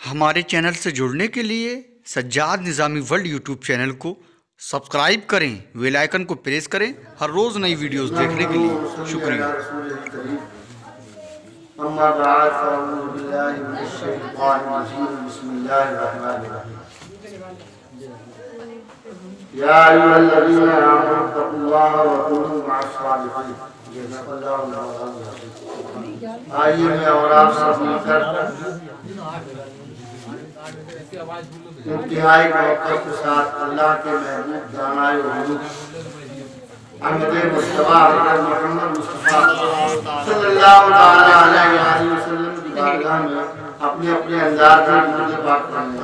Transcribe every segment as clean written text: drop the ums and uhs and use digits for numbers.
हमारे चैनल से जुड़ने के लिए Sajjad Nizami world YouTube channel को सब्सक्राइब करें, बेल आइकन को प्रेस करें हर रोज़ नई वीडियोस देखने के लिए। शुक्रिया। आइए मैं और आप सब मिलकर इंतहाई मोहब्बत के साथ अल्लाह के महबूब दानाए हुजूर अहमद मुस्तफा मोहम्मद मुस्तफा सल्लल्लाहु अलैहि वसल्लम की बारगाह में अपने अपने अंदाज में दुरूद पाक पढ़ें।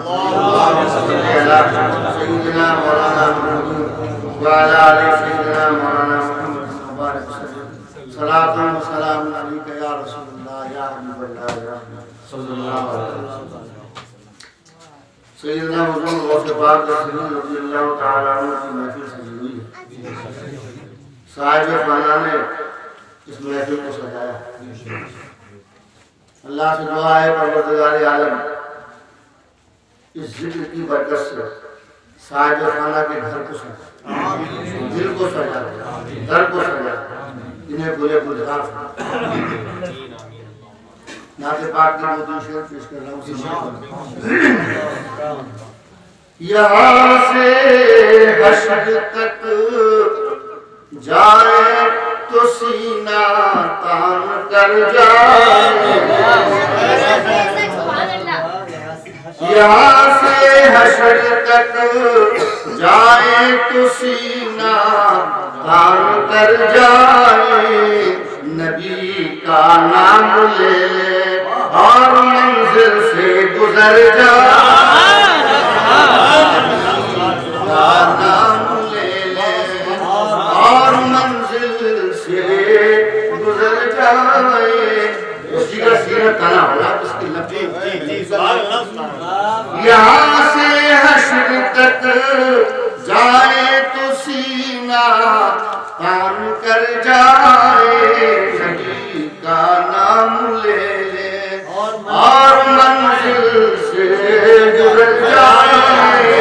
सय्यिदना मौलाना मुहम्मद व अला आलि सय्यिदना मौलाना मुहम्मद मुबारक सलातु व सलाम अलैका या रसूलल्लाह या हबीबल्लाह या सल्लल्लाहु अलैहि वसल्लम। सय्यदना हुज़ूर गौस पाक रज़ियल्लाहु तआला अन्हु की महफिल सजी हुई है। साहिब खाना ने इस महफिल को सजाया। अल्लाह से दुआ है परवरदिगार आलम इस जिक्र की बरकत से साहिब खाना के घर को सजा, दिल को सजा, घर को सजा, इन्हें बुरे बुझा नाते पाक की दो शेर पेश कर रहा हूँ। यहाँ से हश्र तक जाए तो सीना तान कर जाए, यहाँ से हश्र तक जाए तो सीना तान कर जाए, नबी का नाम ले और मंजिल से गुजर जाए, नाम ले और मंजिल से गुजर जाए। उसी का सीना ताना होगा उसकी लपटें। यहाँ से हश्र तक जाए तो सीना तान कर जाए, नबी का नाम ले और मंजिल से गुजर जाए।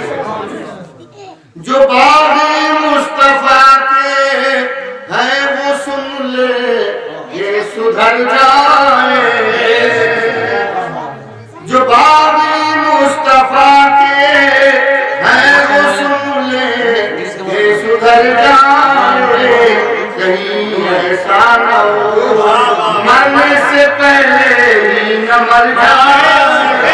जो बागी मुस्तफा के हैं वो सुन ले ये सुधर जाए, जो बागी मुस्तफा के हैं वो सुन ले ये सुधर जाए। कहीं ऐसा न हो मरने से पहले ही न मर जाए,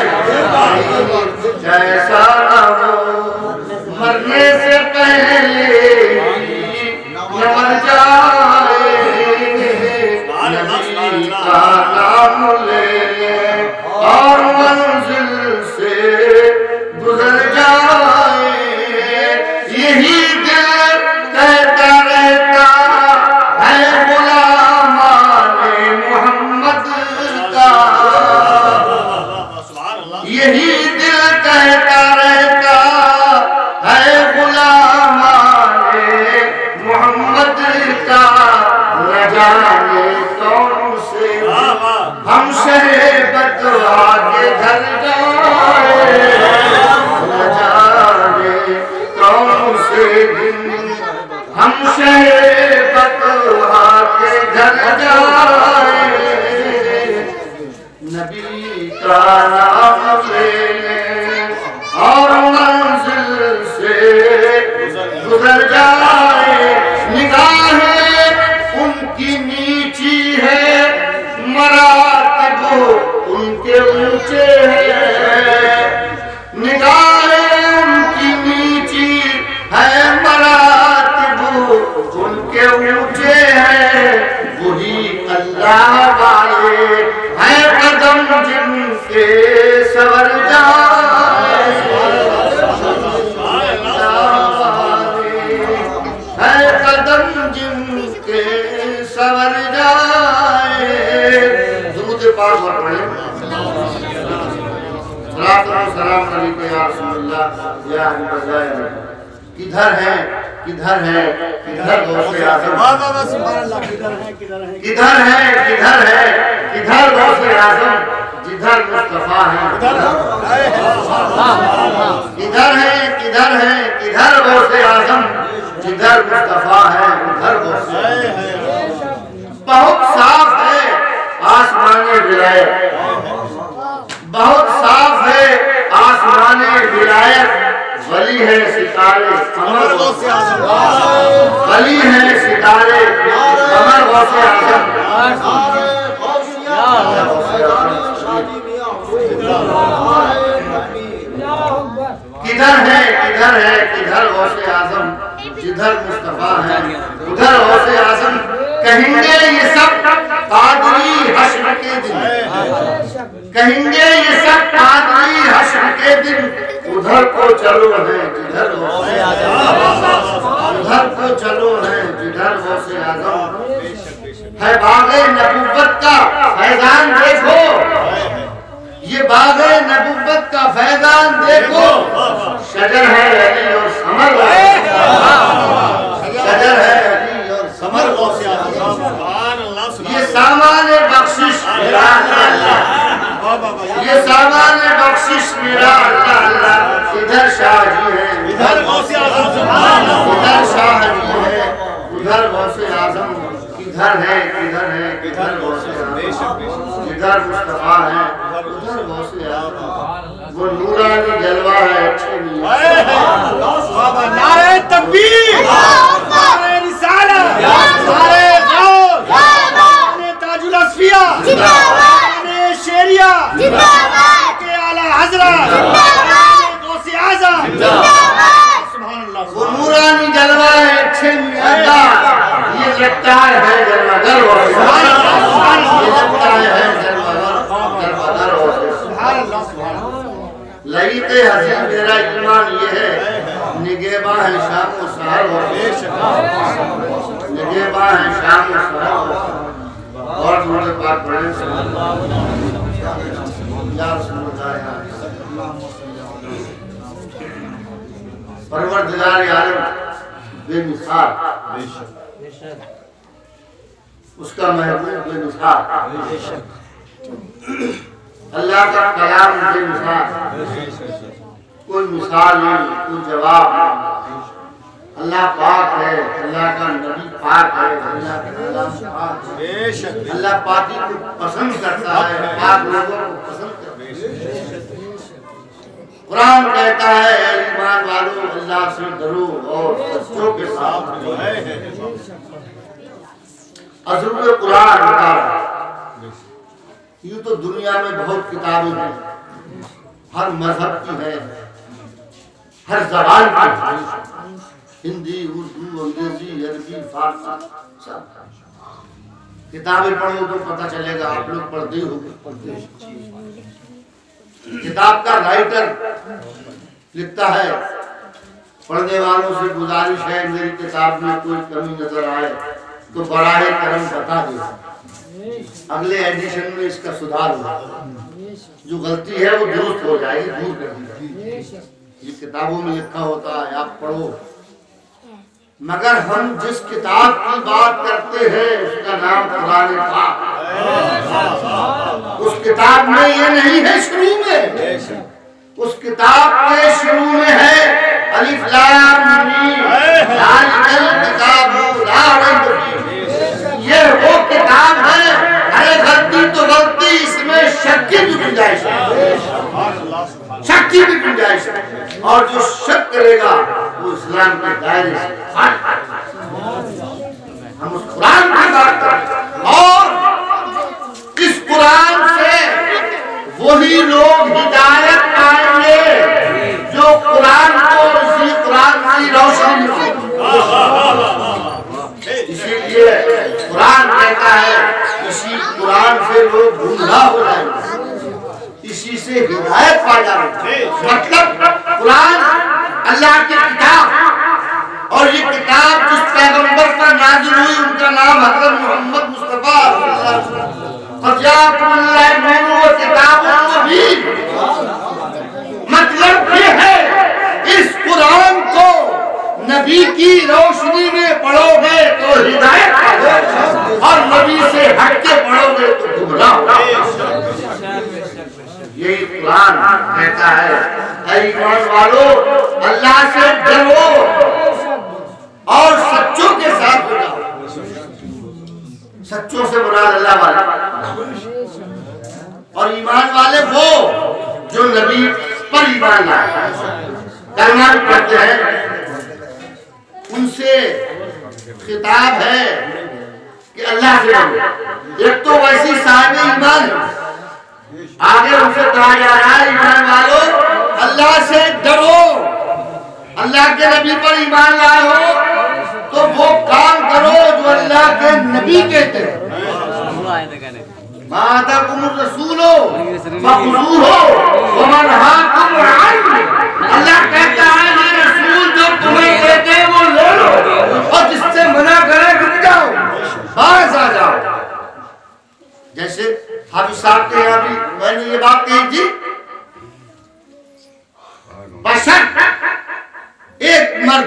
ऐसा न हो मरने से पहले ही न मर जाए, नबी का नाम ले और मंजिल से गुजर जाए। यही दिल कहता रहता है गुलामाने मोहम्मद का, यही दिल कहता रहता है गुलामाने मोहम्मद का। न जाने कौन से हम शहे बदवा के घर जाए, न जाने कौन से दिन हम शहे बदवा के घर जाए, नबी का नाम ले और मंजिल से गुजर जाए। निगाहें उनकी नीची है, मरातिब उनके ऊंचे हैं, निगाहें उनकी नीची है, मरातिब उनके ऊंचे हैं। वही अल्लाह वाले हैं कदम जिनके सवर जाए, है कदम जिनके सवर जाए। दुरूद पाक पढ़ें। सलाम अलैका या रसूलल्लाह या हबीबल्लाह। किधर है किधर है किधर गौसे आज़म, किधर है किधर है किधर गौसे आज़म किधर मुस्तफा है, किधर है किधर है किधर गौसे आजम, जिधर मुस्तफा है उधर गौसे। बहुत साफ है आसमाने विलायत, बहुत साफ है आसमाने विलायत, वली है सितारे कमर गौसे आजम, वली है सितारे कमर गौसे आजम। किधर है किधर गौसे आजम, जिधर मुस्तफा है उधर गौसे आजम। कहेंगे ये सब कादरी हश्र के दिन, कहेंगे ये सब कादरी हश्र के दिन, उधर को चलो है जिधर गौसे आजम, उधर को चलो है जिधर गौसे आजम। है बाग़े नबुव्वत का फैज़ान देखो, ये बाग़े नबुव्वत का फैज़ान देखो, शजर है अली और समर, शजर है अली और समर गौसे आज़म। ये सामान बख्शिश मेरा अल्लाह, ये सामान बख्शिश मेरा अल्लाह अल्लाह। इधर शाहजी है इधर गौसे आज़म, इधर शाहजी है उधर गौसे आज़म। किधर है किधर गौसे आज़म, इधर मुस्तफा है उधर गौसे आज़म। वो नूरानी जलवा है अच्छे नहीं। नारे तकबीर, नारे रिसालत, नारे गौस, नारे ताजुल असफिया, नारे शेरिया, के आला हज़रत, गौसे आज़म। सुभान अल्लाह। वो नूरानी जलवा है अच्छे नहीं। ये लगता है जलवागर, ये लगता है जलवागर। लईते हसीन मेरा ईमान ये है, निगेबा है शाम को सहर, निगेबा है शाम को सहर। और मुझे बात पढ़े परवरदिगार आलम बेमिसाल, उसका महबूब बेमिसाल, अल्लाह का कलाम बेमिसाल, कोई मिसाल नहीं, कोई जवाब नहीं। अल्लाह पाक है, अल्लाह का नबी पाक है, अल्लाह का कलाम पाक है। अल्लाह पाकी को पसंद करता है, पाक लोगों को पसंद करता है। कुरान कहता है ईमान वालों अल्लाह से डरो और सच्चों के साथ रहो। अज़रूर कुरान बता रहा है। यूँ तो दुनिया में बहुत किताबें हैं, हर मजहब की है, हर जबान की है, हिंदी उर्दू अंग्रेजी अरबी फारसी सब किताबें पढ़ो तो पता चलेगा। आप लोग पढ़ते हो, किताब का राइटर लिखता है, पढ़ने वालों से गुजारिश है मेरी किताब में कोई कमी नजर आए तो बराए करम बता दे, अगले एडिशन में इसका सुधार होगा, जो गलती है वो दुरुस्त हो जाएगी, दूर कर दी। ये किताबों में लिखा होता है, आप पढ़ो। मगर हम जिस किताब की बात करते हैं उसका नाम कुरान पाक। उस किताब में ये नहीं है शुरू में, उस किताब के शुरू में है अलिफ लाम मीम ज़ालिकल किताबु ला रैब फीह। ये वो किताब है, अरे गलती तो गलती, इसमें शक की भी गुंजाइश है, शक की भी गुंजाइश है। और जो शक करेगा वो इस्लाम के दायरे से हम उस कुरान की बात करें। और इस कुरान से वही लोग हिदायत पाएंगे जो कुरान को इसी कुरान की रोशनी से। इसीलिए कुरान कहता है इसी कुरान से लोग गुमराह हो जाएंगे, इसी से हिदायत पा जाएंगे। मतलब कुरान अल्लाह की किताब, और ये किताब जिस पैगंबर पर नाज़िल हुई उनका नाम हज़रत मोहम्मद मुस्तफा। मतलब ये है इस कुरान को नबी की रोशनी में पढ़ोगे तो हिदायत पाओगे, और नबी से हट के पढ़ोगे तो गुमराह। यही कुरान कहता है, ऐ ईमान वालों, अल्लाह से डरो और सच्चों के साथ हो जाओ। सच्चों से मुराद अल्लाह वाले और ईमान वाले वो जो नबी पर ईमान लाए, कलमा पढ़ते हैं, उनसे खिताब है कि अल्लाह से डरो। एक तो वैसी साहिब ईमान, आगे उनसे कहा जा रहा है ईमान वालों अल्लाह से डरो, अल्लाह के नबी पर ईमान लाए हो तो वो काम करो जो अल्लाह के नबी कहते हैं। अल्लाह कहता है ये रसूल जो तुम्हें कहते हैं वो ले लो, और जिससे मना करे रुक जाओ, बाज आ जाओ। जैसे हाफिज साहब के यहाँ भी मैंने ये बात कही थी, एक मर्द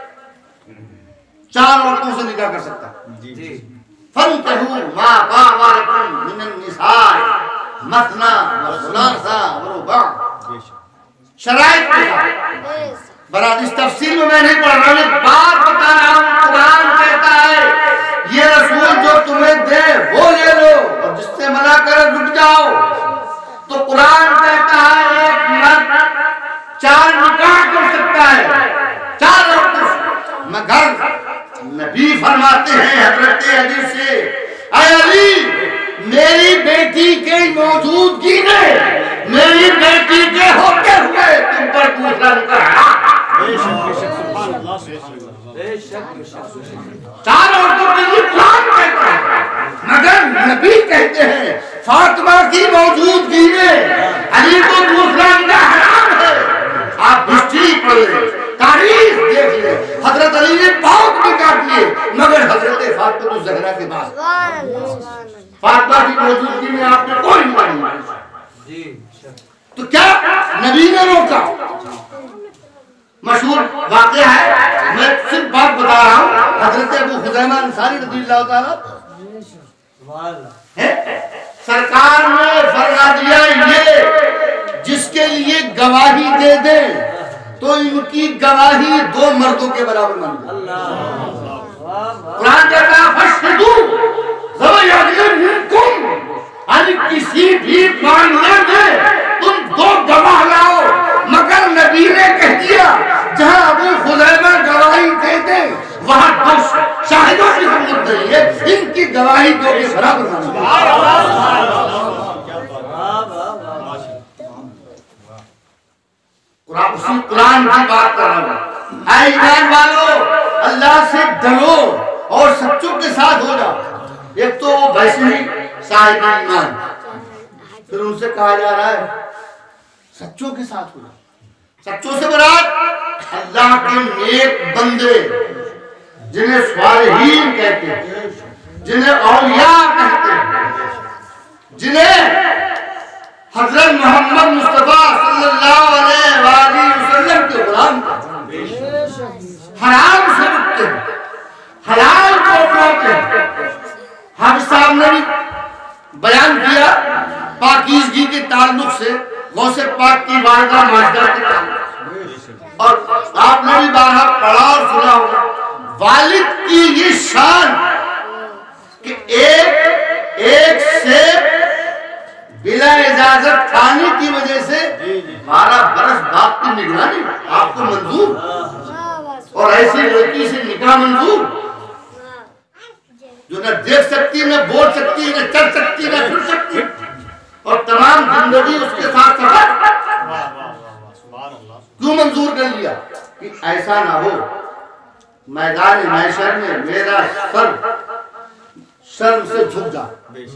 4 औरतों से निकाह कर सकता है। फनकहू मा ताबा लकुम मिनन निसाए मसना व सुलासा व रुबा, शराइत के साथ। बरात इस तफसील में मैं नहीं पढ़ रहा हूँ, बात बता रहा हूँ। कुरान कहता है ये रसूल जो तुम्हें दे वो ले लो, और जिससे मना करे रुक जाओ। तो कुरान कहता है एक मर्द 4 निकाह कर सकता है, 4 औरतों से, मगर नबी फरमाते हैं हजरत अली से, ऐ अली मेरी बेटी के मौजूदगी में, मेरी बेटी के होते हुए तुम पर दूसरा निकाह। 4 औरतों के लिए कुरान कहता है, मगर नबी कहते हैं फातिमा की मौजूदगी में अली को दूसरा निकाह हराम है। आप हिस्ट्री पढ़ ले, तारीख देख ले, हजरत अली ने बहुत निकाह किए, मगर हजरत फातिमा ज़हरा के बाद फातिमा की मौजूदगी में आपने कोई निकाह नहीं। तो क्या नबी ने रोका? मशहूर वाक़या है, मैं सिर्फ बात बता रहा हूँ। हजरत अबू खुज़ैमा अंसारी रज़ियल्लाहु ताला सरकार ने फरमा दिया ये जिसके लिए गवाही दे दे तो इनकी गवाही 2 मर्दों के बराबर मान लो। कुरान कहता है फशहदू किसी भी मामले में तुम 2 गवाह लाओ, मगर नबी ने कह दिया जहां अबू खुज़ैमा गवाही दे दे वहां 2 शाहिदों की जरूरत नहीं है, इनकी गवाही 2 के बराबर मान लो। उसी कुरान की बात कर रहा हूँ। ऐ ईमान वालों अल्लाह से डरो और सच्चों के साथ हो जाओ। एक तो वैसे ही साहिब ईमान, फिर उनसे कहा जा रहा है सच्चों के साथ हो जाओ। सच्चों से मुराद अल्लाह के नेक बंदे जिन्हें स्वालिहीन कहते हैं, जिन्हें औलिया कहते हैं, जिन्हें हजरत मोहम्मद मुस्तफा सल्लल्लाहु अलैहि वसल्लम के गुलाम हराम से रुकते हैं, हलाल को अपनाते हैं। हाफिज साहब ने भी बयान किया पाकीज़गी के ताल्लुक से, गौसे पाक की वारदा माजदा के ताल्लुक से, और आपने भी बारहा पढ़ा और सुना होगा वालिद की ये शान कि एक से बिला इजाजत खाने की वजह से 12 बरस बाप की निगरानी आपको मंजूर, और ऐसी लड़की से निकाह मंजूर जो न देख सकती, न बोल सकती, न चल सकती, न फिर सकती, और तमाम जिंदगी उसके साथ सफर। क्यों मंजूर कर लिया? कि ऐसा ना हो मैदान महशर में मेरा सर शर्म से झुक जा।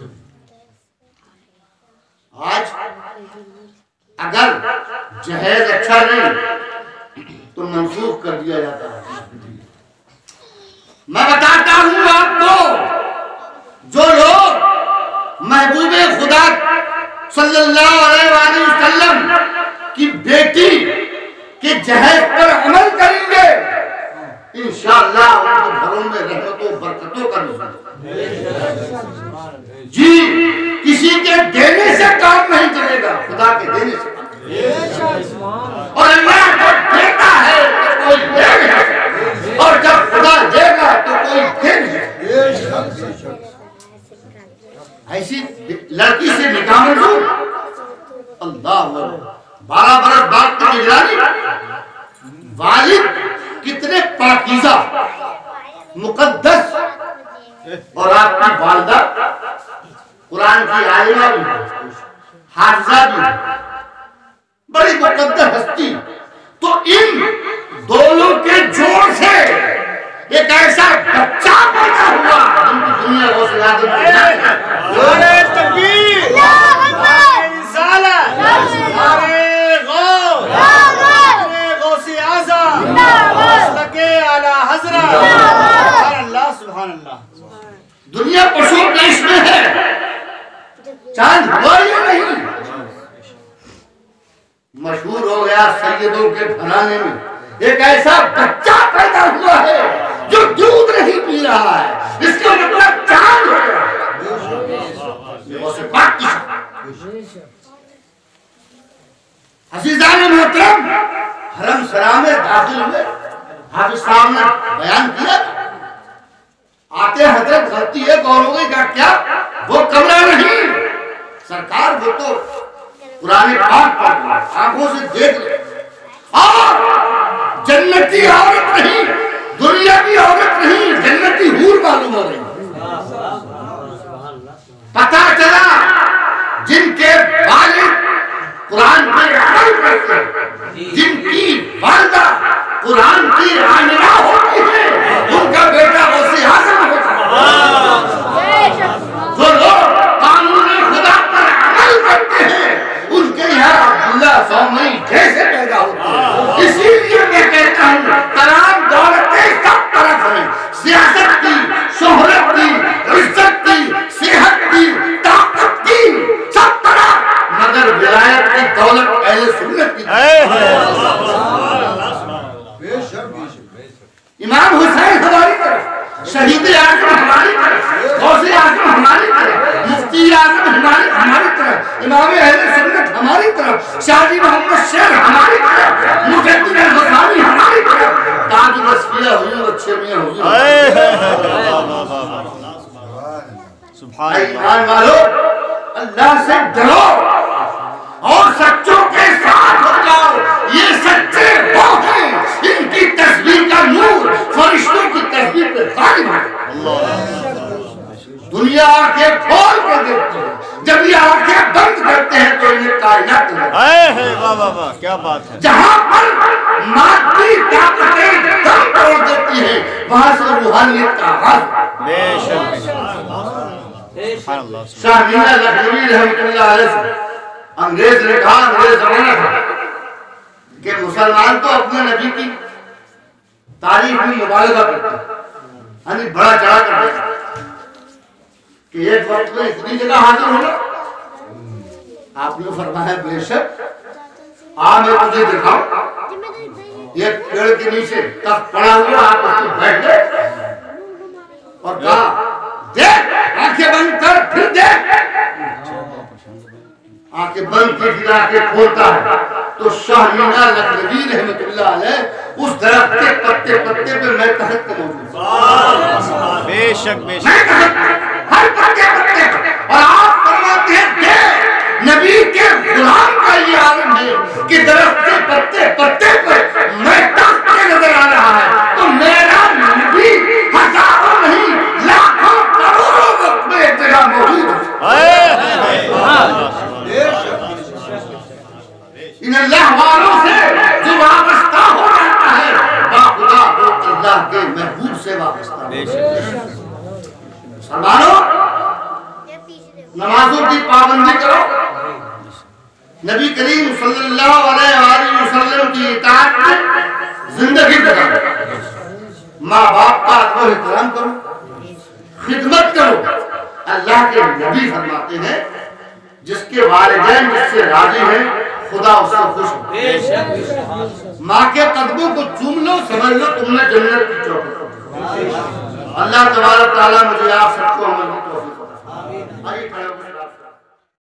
आज अगर जहेज अच्छा नहीं तो मंसूख कर दिया जाता है। मैं बताता हूं आपको, जो लोग महबूबे खुदा सल्लल्लाहु अलैहि वसल्लम की बेटी के जहेज पर अमल करेंगे, इंशाअल्लाह उनके घरों में रहमतों बरकतों का नुज़ूल। जी किसी के देने से काम नहीं चलेगा, खुदा के अल्लाह 12 बरस बाद की निगरानी। वालिद कितने पाकीज़ा मुकद्दस, और आपकी वालिदा कुरान की आलिमा भी, हाफिजा भी, बड़ी मुकद्दस हस्ती। तो इन दोनों के जोड़ से एक ऐसा बच्चा पैदा हुआ जिनकी दुनिया को याद नारे तकबीर, नारे रिसालत, नारे गौस, नारे गौसे आज़म, मस्तके आला हज़रत। सुभान अल्लाह, सुभान अल्लाह। दुनिया पशु देश में है, चांद हुआ या नहीं। मशहूर हो गया सैयदों के घराने में एक ऐसा बच्चा पैदा हुआ है जो दूध नहीं पी रहा है, इसका मतलब चांद हो गया। अज़ीज़ान मोहतरम, हरम सरा में दाखिल हुए, हाफिज साहब ने बयान किया। आते हजरत गलती है गौरव का क्या, वो कमरा नहीं सरकार, वो तो पुराने पाक आंखों से देख ले। और जन्नती औरत नहीं, दुनियावी औरत नहीं, जन्नती हूर मालूम हो रही। पता चला जिनके वालिद कुरान पे अमल करते हैं, जिनकी वालिदा कुरान की आमिना होती है, उनका बेटा गौसे आज़म होता है। जो लोग कानून खुदा पर अमल करते हैं, उनके यहाँ अब्दुल्ला सौमई जैसे पैदा होते हैं। इसीलिए मैं कहता हूँ तमाम दौलतें सब तरफ हैं, सियासत की, शोहरत की, इज्जत की, सेहत की, ताकत की, सब तरफ, मगर विलायत की दौलत अहले सुन्नत की। इमाम हुसैन हमारी तरफ, शहीद आज़म हमारी तरफ, गौसे आज़म हमारी तरफ, मुफ्ती आज़म हमारी तरफ, इमाम अहले सुन्नत हमारी तरफ, शादी मोहम्मद शेर हमारी तरफ, मुजद्दिद अल-गज़ाली हमारी तरफ, ताज वस्फिया हुई, अच्छे मियां हुई। सुभान अल्लाह। ईमान वालो, अल्लाह से डरो और सच्चों के साथ हो जाओ। ये सच्चे वो हैं, इनकी तस्वीर का नूर फरिश्तों की तस्वीर पे गालिब है। दुनिया आंखें खोल कर देखती है, जब ये आंखें बंद करते हैं तो इन्हें कायनात वाह वाह वाह, क्या बात है। जहां पर मादी ताकतें दम तोड़ देती हैं, वहां से रूहानियत का आगाज। बेशक शाह मीरा लखनवी रहमतुल्लाह अलैह से अंग्रेज ने कहा, अंग्रेज जमाना था कि मुसलमान तो अपने नबी की तारीफ में मुबालगा करते हैं, यानी बड़ा चढ़ा कर देते कि एक वक्त में इतनी जगह हाजिर होना। आपने फरमाया बेशक, आ मैं तुझे दिखाऊं। एक पेड़ के नीचे तख्त पड़ा हुआ, आप उसमें बैठ गए और कहा देख, आंखें बंद कर, फिर देख। आंखें बंद की, फिर आंखें खोलता है तो शाह मीरा लखनवी रहमतुल्लाह अलैह उस दरख्त के पत्ते पत्ते पे मैं तहत का मौजूद। बेशक बेशक, हर पत्ते पत्ते, और आप फरमाते हैं नबी के गुलाम का ये आलम है कि दरख्त के पत्ते पत्ते पर मैं तख्त नजर आ रहा है, तो मेरा नबी हजारों नहीं लाखों करोड़ों वक्त में एक जगह मौजूद है। इन अल्लाह वालों से जो वाबस्ता हो जाता है, बाखुदा वो अल्लाह के महबूब से वाबस्ता। मुसलमानों, नमाजों की पाबंदी करो, नबी करीम सल्लल्लाहु अलैहि वसल्लम की इताअत में जिंदगी गुजारो, माँ बाप का अदब एहतराम करो, खिदमत करो। अल्लाह के नबी फरमाते हैं जिसके वालिदैन जिससे राजी हैं, खुदा उससे खुश हो। माँ के कदमों को चूम लो, समझ लो तुमने जन्नत की चौखट। अल्लाह तबारक तआला मुझे आप सबको अमल की तौफीक दे। आइए खड़े हो।